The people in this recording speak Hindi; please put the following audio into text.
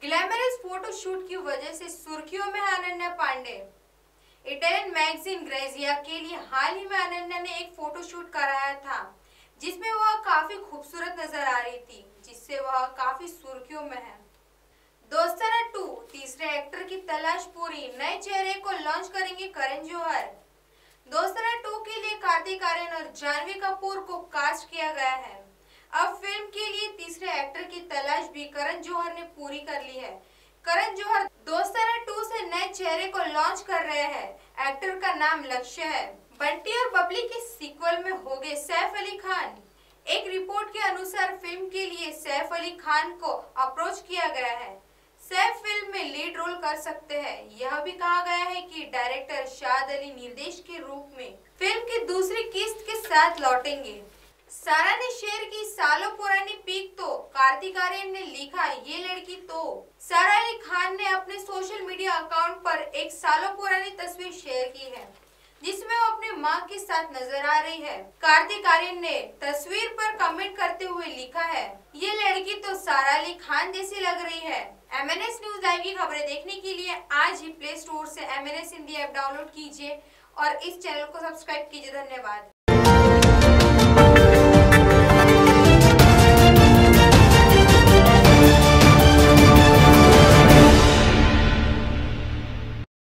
ग्लैमरस फोटोशूट की वजह से सुर्खियों में Ananya Pandey. Italian magazine Grazia के लिए हाल ही में अनन्या ने एक फोटोशूट कराया था, जिसमें वह काफी खूबसूरत नजर आ रही थी, जिससे वह काफी सुर्खियों में है। दोस्ताना 2 तीसरे एक्टर की तलाश पूरी, नए चेहरे को लॉन्च करेंगे करण जौहर। दोस्ताना 2 के लिए कार्तिक आर्यन और जानवी कपूर को कास्ट किया गया है। अब फिल्म के लिए तीसरे एक्टर की तलाश भी करण जौहर ने पूरी कर ली है। करण जौहर दोस्ताना 2 से नए चेहरे को लॉन्च कर रहे हैं। एक्टर का नाम लक्ष्य है। बंटी और बबली के सीक्वल में होंगे सैफ अली खान। एक रिपोर्ट के अनुसार फिल्म के लिए सैफ अली खान को अप्रोच किया गया है। सैफ फिल्म में लीड रोल कर सकते हैं। यह भी कहा गया है कि डायरेक्टर शाद अली निर्देश के रूप में फिल्म की दूसरी किस्त के साथ लौटेंगे। सारा ने शेयर की सालों पुरानी पिक, तो कार्तिक आर्यन ने लिखा ये लड़की तो। सारा अली खान ने अपने सोशल मीडिया अकाउंट पर एक सालों पुरानी तस्वीर शेयर की है, जिसमें वो अपने मां के साथ नजर आ रही है। कार्तिक आर्यन ने तस्वीर पर कमेंट करते हुए लिखा है, ये लड़की तो सारा अली खान जैसी लग रही है। MNS न्यूज लाइव की खबरें देखने के लिए आज ही प्ले स्टोर से MNS हिंदी ऐप डाउनलोड कीजिए और इस चैनल को सब्सक्राइब कीजिए। धन्यवाद।